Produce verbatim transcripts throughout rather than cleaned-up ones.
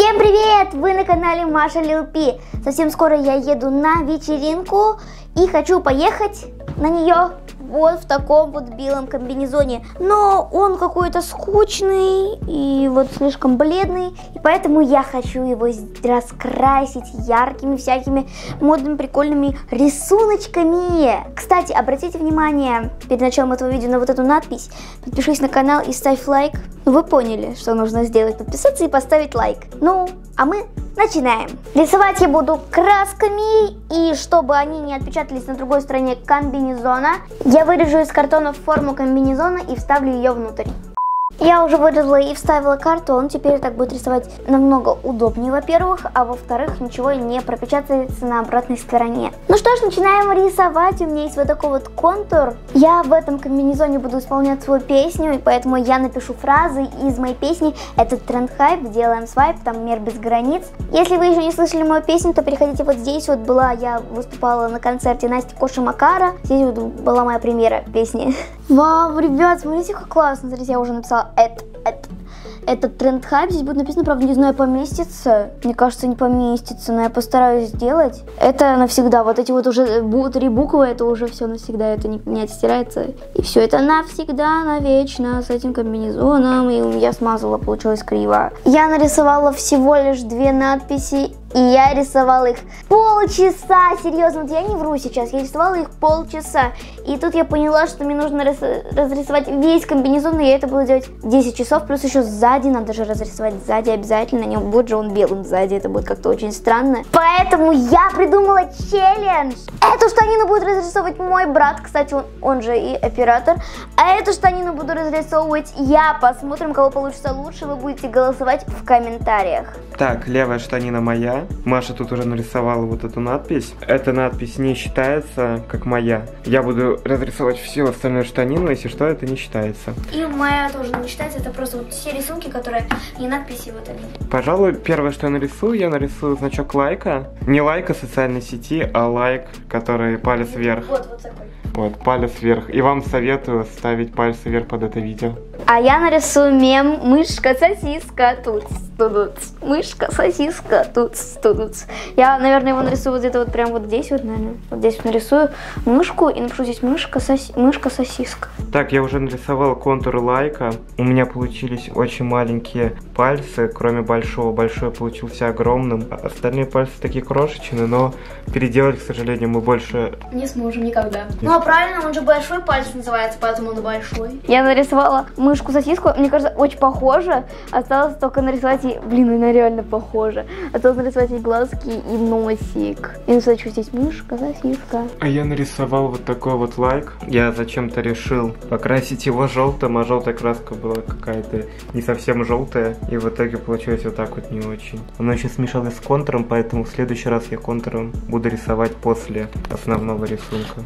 Всем привет! Вы на канале Маша Лил Пи. Совсем скоро я еду на вечеринку и хочу поехать на нее вот в таком вот белом комбинезоне. Но он какой-то скучный и вот слишком бледный, и поэтому я хочу его раскрасить яркими всякими модными прикольными рисуночками. Кстати, обратите внимание перед началом этого видео на вот эту надпись. Подпишись на канал и ставь лайк. Ну, вы поняли, что нужно сделать: подписаться и поставить лайк. Ну, а мы начинаем. Рисовать я буду красками, и чтобы они не отпечатались на другой стороне комбинезона, я вырежу из картона форму комбинезона и вставлю ее внутрь. Я уже вырезала и вставила картон, теперь так будет рисовать намного удобнее, во-первых, а во-вторых, ничего не пропечатается на обратной стороне. Ну что ж, начинаем рисовать. У меня есть вот такой вот контур. Я в этом комбинезоне буду исполнять свою песню, и поэтому я напишу фразы из моей песни. Это тренд хайп, делаем свайп, там мир без границ. Если вы еще не слышали мою песню, то переходите вот здесь. Вот была, я выступала на концерте Насти Коши Макара. Здесь вот была моя премьера песни. Вау, ребят, смотрите, как классно. Смотрите, я уже написала это, это, этот тренд хайп. Здесь будет написано, правда, не знаю, поместится. Мне кажется, не поместится, но я постараюсь сделать. Это навсегда. Вот эти вот уже три буквы, это уже все навсегда. Это не, не отстирается. И все это навсегда, навечно с этим комбинезоном. И я смазала, получилось криво. Я нарисовала всего лишь две надписи. И я рисовала их полчаса, серьезно, вот я не вру сейчас, я рисовала их полчаса. И тут я поняла, что мне нужно разрисовать весь комбинезон, и я это буду делать десять часов, плюс еще сзади, надо же разрисовать сзади обязательно, не будет же он белым сзади, это будет как-то очень странно. Поэтому я придумала челлендж. Эту штанину будет разрисовывать мой брат, кстати, он, он же и оператор. А эту штанину буду разрисовывать я. Посмотрим, кого получится лучше, вы будете голосовать в комментариях. Так, левая штанина моя. Маша тут уже нарисовала вот эту надпись. Эта надпись не считается как моя. Я буду разрисовать всю остальную штанину, если что, это не считается. И моя тоже не считается, это просто вот все рисунки, которые не надписи, вот они. Пожалуй, первое, что я нарисую, я нарисую значок лайка. Не лайка социальной сети, а лайк, который палец вверх. Вот, вот такой. Вот, палец вверх. И вам советую ставить пальцы вверх под это видео. А я нарисую мем «Мышка-сосиска тут тут, мышка, сосиска тут тут». Я, наверное, его нарисую вот где-то вот прям вот здесь вот, наверное. Вот здесь вот нарисую мышку и напишу здесь «Мышка-сосиска». Мышка-сосиска. Так, я уже нарисовал контур лайка. У меня получились очень маленькие пальцы, кроме большого. Большой получился огромным. Остальные пальцы такие крошечные, но переделать, к сожалению, мы больше не сможем никогда. Ну а правильно, он же большой палец называется, поэтому он большой. Я нарисовала мышку-сосиску, мне кажется, очень похоже. Осталось только нарисовать ей... Блин, она реально похожа. Осталось нарисовать ей глазки и носик. И написать, что здесь мышка-сосиска. А я нарисовал вот такой вот лайк. Я зачем-то решил покрасить его желтым, а желтая краска была какая-то не совсем желтая. И в итоге получилось вот так вот не очень. Оно еще смешалось с контуром, поэтому в следующий раз я контуром буду рисовать после основного рисунка.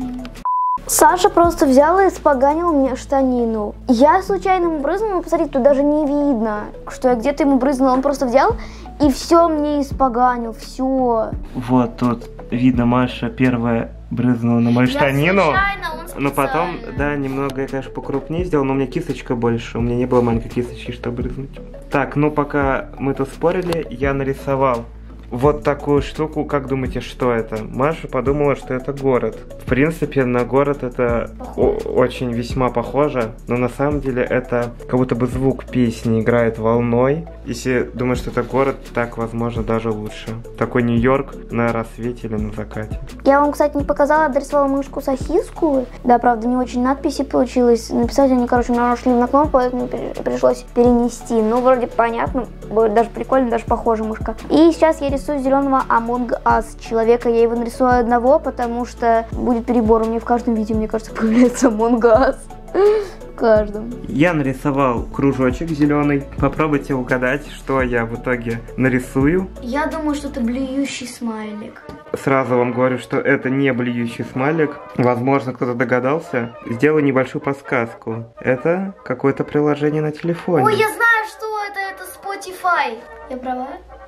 Саша просто взял и испоганил мне штанину. Я случайно ему брызнула, но посмотрите, тут даже не видно, что я где-то ему брызнула. Он просто взял и все мне испоганил, все. Вот тут видно, Маша первая брызнула на мою я штанину. Случайно, он но потом, да, немного я, конечно, покрупнее сделал, но у меня кисточка больше. У меня не было маленькой кисточки, чтобы брызнуть. Так, ну пока мы тут спорили, я нарисовал вот такую штуку. Как думаете, что это? Маша подумала, что это город. В принципе, на город это очень весьма похоже, но на самом деле это как будто бы звук песни играет волной. Если думаешь, что это город, так, возможно, даже лучше. Такой Нью-Йорк на рассвете или на закате. Я вам, кстати, не показала, дорисовала мышку-сосиску. Да, правда, не очень надписи получилось. Написать они, короче, мне нашли на кнопку, поэтому пришлось перенести. Ну, вроде понятно, будет даже прикольно, даже похожа мышка. И сейчас я рисую зеленого Among Us человека. Я его нарисую одного, потому что будет перебор. У меня в каждом видео, мне кажется, появляется Among Us. В каждом. Я нарисовал кружочек зеленый. Попробуйте угадать, что я в итоге нарисую. Я думаю, что это блюющий смайлик. Сразу вам говорю, что это не блюющий смайлик. Возможно, кто-то догадался. Сделаю небольшую подсказку. Это какое-то приложение на телефоне. Ой, я знаю, что это. Это Spotify. Я права?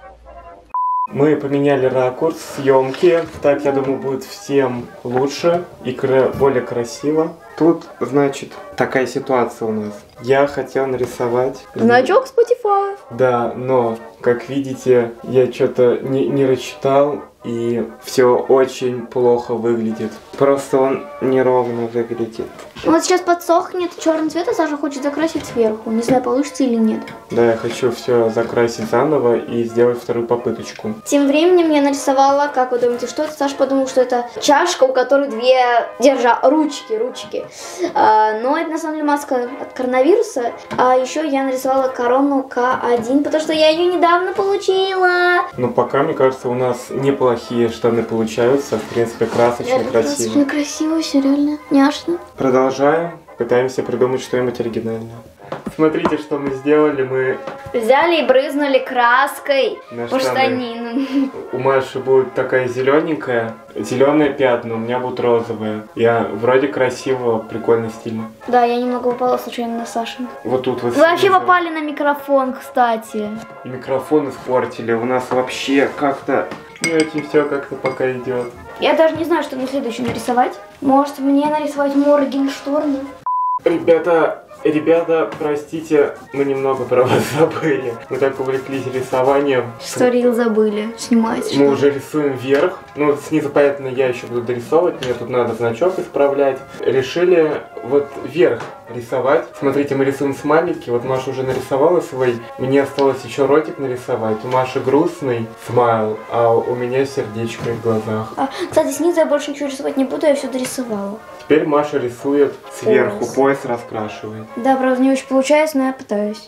Мы поменяли ракурс съемки. Так, я думаю, будет всем лучше и кра- более красиво. Тут, значит, такая ситуация у нас. Я хотел нарисовать... Значок Spotify. Да, но, как видите, я что-то не, не рассчитал, и все очень плохо выглядит. Просто он неровно выглядит. Вот сейчас подсохнет черный цвет, а Саша хочет закрасить сверху. Не знаю, получится или нет. Да, я хочу все закрасить заново и сделать вторую попыточку. Тем временем я нарисовала, как вы думаете, что это? Саша подумал, что это чашка, у которой две, держа, ручки, ручки. А, но это на самом деле маска от коронавируса. А еще я нарисовала корону К один, потому что я ее недавно получила. Но пока, мне кажется, у нас неплохие штаны получаются. В принципе, красочно, реально красиво. Красочно, красиво, все реально няшно. Продолжаем. Пытаемся придумать что-нибудь оригинальное. Смотрите, что мы сделали. Мы взяли и брызнули краской на по штаны. штанинам. У Маши будет такая зелененькая, зеленые пятна, у меня будут розовые. Я вроде красиво, прикольно, стильно. Да, я немного попала случайно на Сашу. Вот тут вы Вы вообще снизу. попали на микрофон, кстати. И микрофон испортили. У нас вообще как-то не очень все как-то пока идет. Я даже не знаю, что мне следующее нарисовать. Может, мне нарисовать Моргенштерна? Ребята, ребята, простите, мы немного про вас забыли. Мы так увлеклись рисованием. Что рил забыли снимать. Мы уже рисуем вверх. Ну, снизу, понятно, я еще буду дорисовывать. Мне тут надо значок исправлять. Решили вот вверх рисовать. Смотрите, мы рисуем смайлики. Вот Маша уже нарисовала свой. Мне осталось еще ротик нарисовать. У Маши грустный смайл, а у меня сердечко в глазах. А, кстати, снизу я больше ничего рисовать не буду, я все дорисовала. Теперь Маша рисует сверху, Пояс. пояс раскрашивает. Да, правда, не очень получается, но я пытаюсь.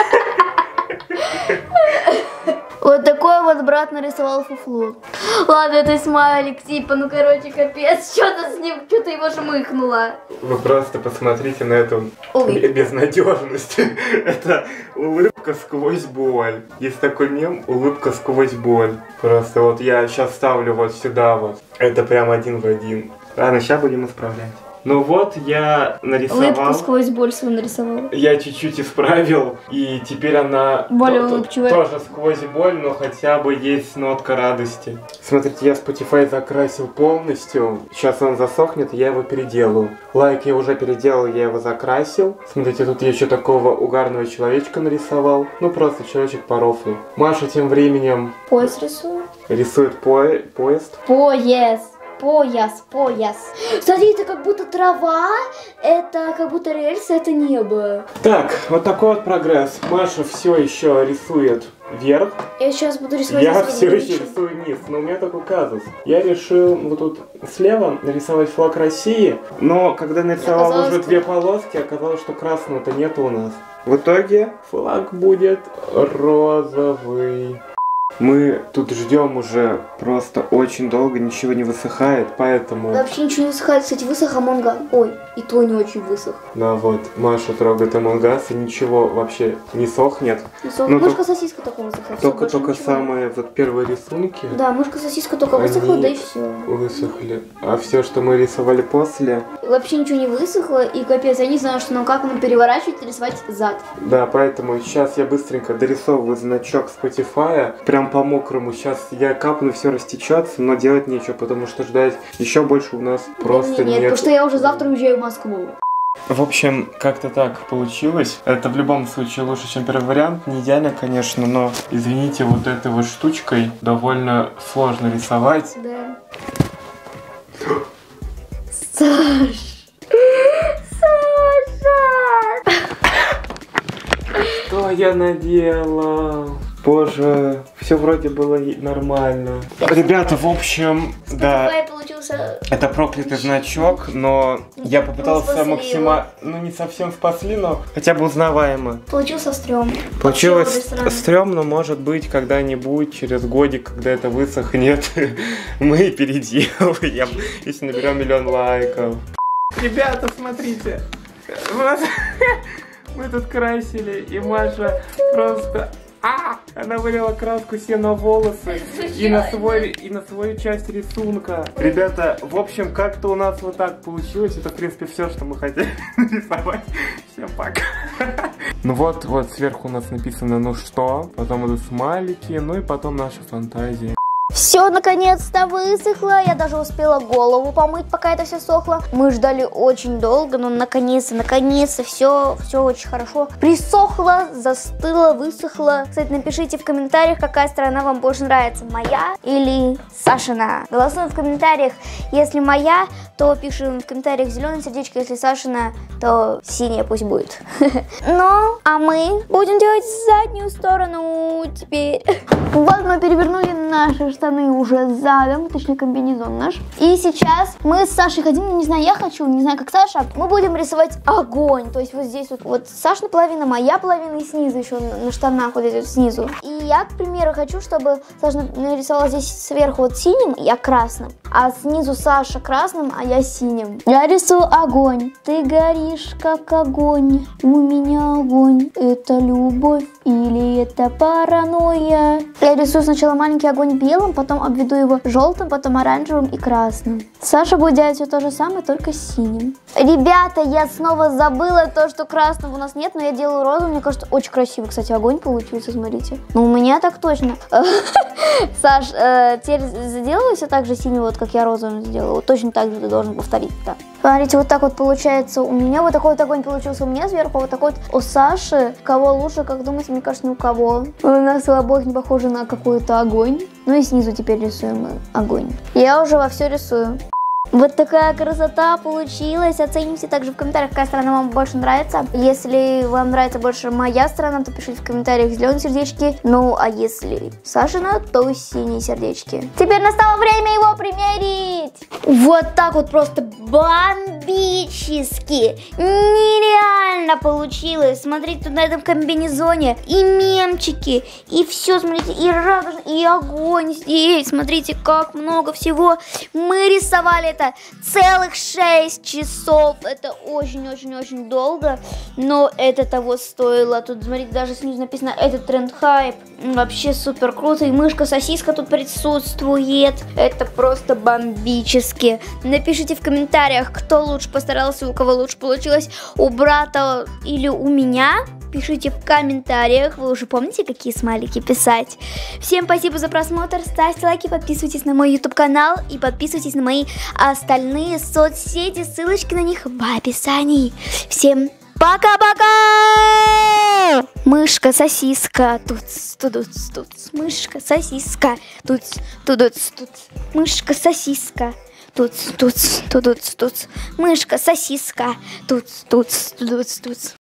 Вот такой вот брат нарисовал фуфло. Ладно, это смайлик, типа, ну короче, капец, что-то с ним, что-то его жмыхнуло. Вы просто посмотрите на эту Улыбка. безнадежность. Это улыбка сквозь боль. Есть такой мем «улыбка сквозь боль». Просто вот я сейчас ставлю вот сюда вот. Это прям один в один. Ладно, сейчас будем исправлять. Ну вот, я нарисовал. Улыбку сквозь боль свою нарисовал. Я чуть-чуть исправил, и теперь она Более то- то- улыбчивая. тоже сквозь боль, но хотя бы есть нотка радости. Смотрите, я Spotify закрасил полностью. Сейчас он засохнет, я его переделаю. Лайк я уже переделал, я его закрасил. Смотрите, тут я еще такого угарного человечка нарисовал. Ну, просто человечек по рофлу. Маша тем временем Пояс рисую. рисует по- поезд. Пояс. Пояс, пояс. Смотри, это как будто трава, это как будто рельсы, это небо. Так, вот такой вот прогресс. Маша все еще рисует вверх. Я сейчас буду рисовать. Я за все своим еще личным. рисую вниз, но у меня такой казус. Я решил вот тут слева нарисовать флаг России, но когда нарисовал Оказалось, уже что- две полоски, оказалось, что красного-то нету у нас. В итоге флаг будет розовый. Мы тут ждем уже просто очень долго, ничего не высыхает, поэтому... Да вообще ничего не высыхает, кстати, высох Амонга. Ой, и то не очень высох. Да, вот, Маша трогает Among Us, и ничего вообще не сохнет. Высох. Ну, Мышка сосиска только высохла. всё, Только, больше только ничего. самые вот первые рисунки Да, мышка сосиска только высохла, Они- да и все. высохли. А все, что мы рисовали после, Вообще ничего не высохло, и капец, я не знаю, что нам как нам переворачивать и рисовать зад. да, поэтому сейчас я быстренько дорисовываю значок Spotify, прям по мокрому. Сейчас я капну, все растечется, но делать нечего, потому что ждать еще больше у нас просто нет, нет, нет. потому что я уже завтра уезжаю в Москву. В общем, как-то так получилось. Это в любом случае лучше, чем первый вариант. Не идеально, конечно, но, извините, вот этой вот штучкой довольно сложно рисовать. Да. Саш! Саша! Что я наделал? Боже, все вроде было и нормально. Ребята, в общем, да, Spotify получился... это проклятый значок, но я попытался спасли максимально, ну не совсем спасли, но хотя бы узнаваемо. Получился стрём. Получилось Вообще обе стороны. стрёмно, может быть, когда-нибудь, через годик, когда это высохнет, мы переделаем, если наберем миллион лайков. Ребята, смотрите, вот мы тут красили, и Маша просто... А, она вылила краску себе на волосы и на, свой, и на свою часть рисунка. Ребята, в общем, как-то у нас вот так получилось. Это, в принципе, все, что мы хотели рисовать. Всем пока. Ну вот, вот сверху у нас написано «ну что», потом идут смайлики, ну и потом наша фантазия. Все наконец-то высохло. Я даже успела голову помыть, пока это все сохло. Мы ждали очень долго, но наконец-то, наконец-то все, все очень хорошо присохло, застыло, высохло. Кстати, напишите в комментариях, какая сторона вам больше нравится, моя или Сашина. Голосуем в комментариях. Если моя, то пишем в комментариях зеленое сердечко. Если Сашина, то синее пусть будет. Ну, а мы будем делать заднюю сторону теперь. Вот мы перевернули наши штаны уже задом, точнее комбинезон наш. И сейчас мы с Сашей хотим, не знаю, я хочу, не знаю, как Саша, мы будем рисовать огонь. То есть вот здесь вот, вот Сашина половина, моя половина и снизу еще на, на штанах вот здесь вот снизу. И я, к примеру, хочу, чтобы Саша нарисовала здесь сверху вот синим, я красным, а снизу Саша красным, а я синим. Я рисую огонь. Ты горишь как огонь, у меня огонь. Это любовь или это паранойя? Я рисую сначала маленький огонь белым, потом обведу его желтым, потом оранжевым и красным. Саша будет делать все то же самое, только синим. Ребята, я снова забыла то, что красного у нас нет, но я делаю розовый. Мне кажется, очень красивый, кстати, огонь получился, смотрите. Ну, у меня так точно. Саш, теперь заделай все так же синий, вот как я розовым сделала. Точно так же ты должен повторить, да. Смотрите, вот так вот получается у меня. Вот такой вот огонь получился у меня сверху, вот такой вот у Саши. Кого лучше, как думаете? Мне кажется, ни у кого. У нас у обоих не похоже на какой-то огонь. Ну и снизу теперь рисуем огонь. Я уже во все рисую. Вот такая красота получилась. Оцените также в комментариях, какая сторона вам больше нравится. Если вам нравится больше моя сторона, то пишите в комментариях зеленые сердечки. Ну, а если Сашина, то синие сердечки. Теперь настало время его примерить. Вот так вот просто бомбически. Нереально получилось. Смотрите, тут на этом комбинезоне и мемчики, и все, смотрите, и радужный, и огонь здесь. Смотрите, как много всего. Мы рисовали это целых шесть часов. Это очень-очень-очень долго, но это того стоило. Тут, смотрите, даже снизу написано «Это тренд хайп». Вообще супер круто. И мышка-сосиска тут присутствует. Это просто бомбически. Напишите в комментариях, кто лучше постарался, у кого лучше получилось, у брата или у меня. Пишите в комментариях, вы уже помните, какие смайлики писать. Всем спасибо за просмотр, ставьте лайки, подписывайтесь на мой YouTube канал и подписывайтесь на мои остальные соцсети, ссылочки на них в описании. Всем пока-пока! Мышка-сосиска, туц, тудуц, туц, мышка-сосиска, туц, тудуц, туц, мышка-сосиска. Туц, туц, тудуц, туц, мышка-сосиска, туц, туц, тудуц, туц.